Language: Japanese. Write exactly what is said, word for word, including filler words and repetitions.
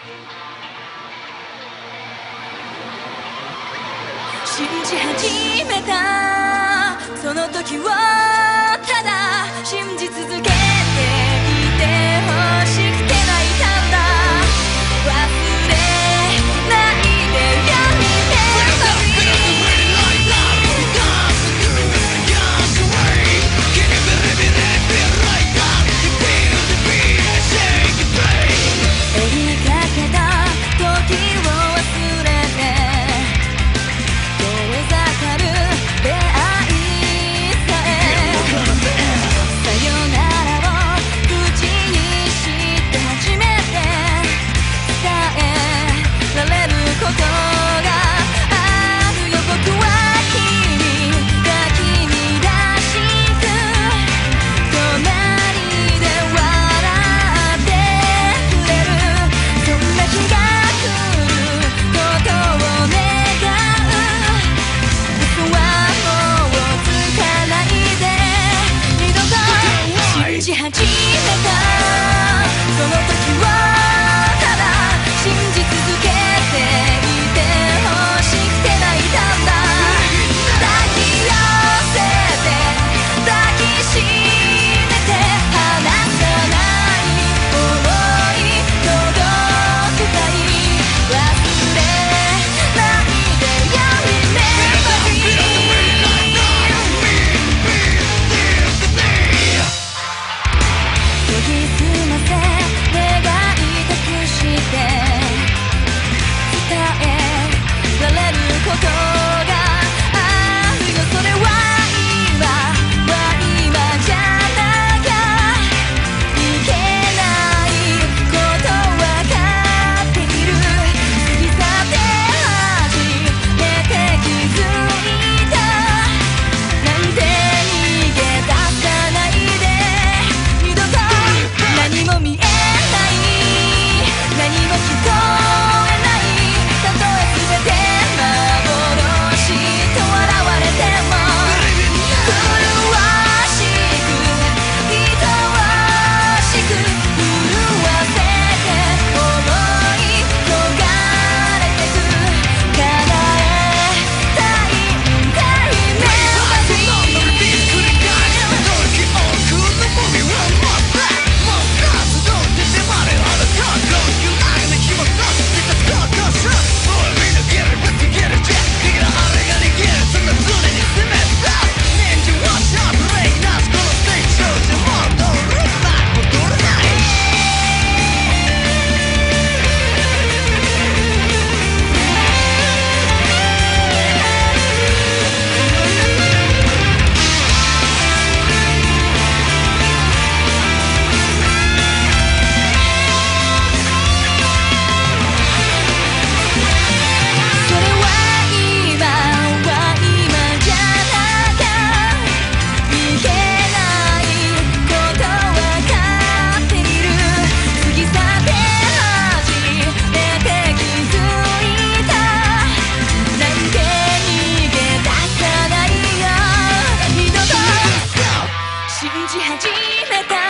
信じ始めたその時をただ信じ続けていて欲しくて泣いたんだ。忘れないでよ 信じ始めたその時をただ信じ続けていて欲しくて泣いたんだ。抱き寄せて抱きしめて離さない想い届けたい。忘れないでよ Remember me 研ぎ澄ませ願い託して伝えられることがあるよ。それは今は今じゃなきゃいけないことわかっている。過ぎ去って初めて気づいたなんて逃げ出さないで二度と何も見えない何も聞こえない。たとえ全て幻と笑われても麗しく愛しく震わせて想い焦がれてく叶えたいんだ Remember me それは今は今じゃなきゃいけないことわかっている。過ぎ去って初めて気づいたなんて逃げ出さないよ二度と信じ始めた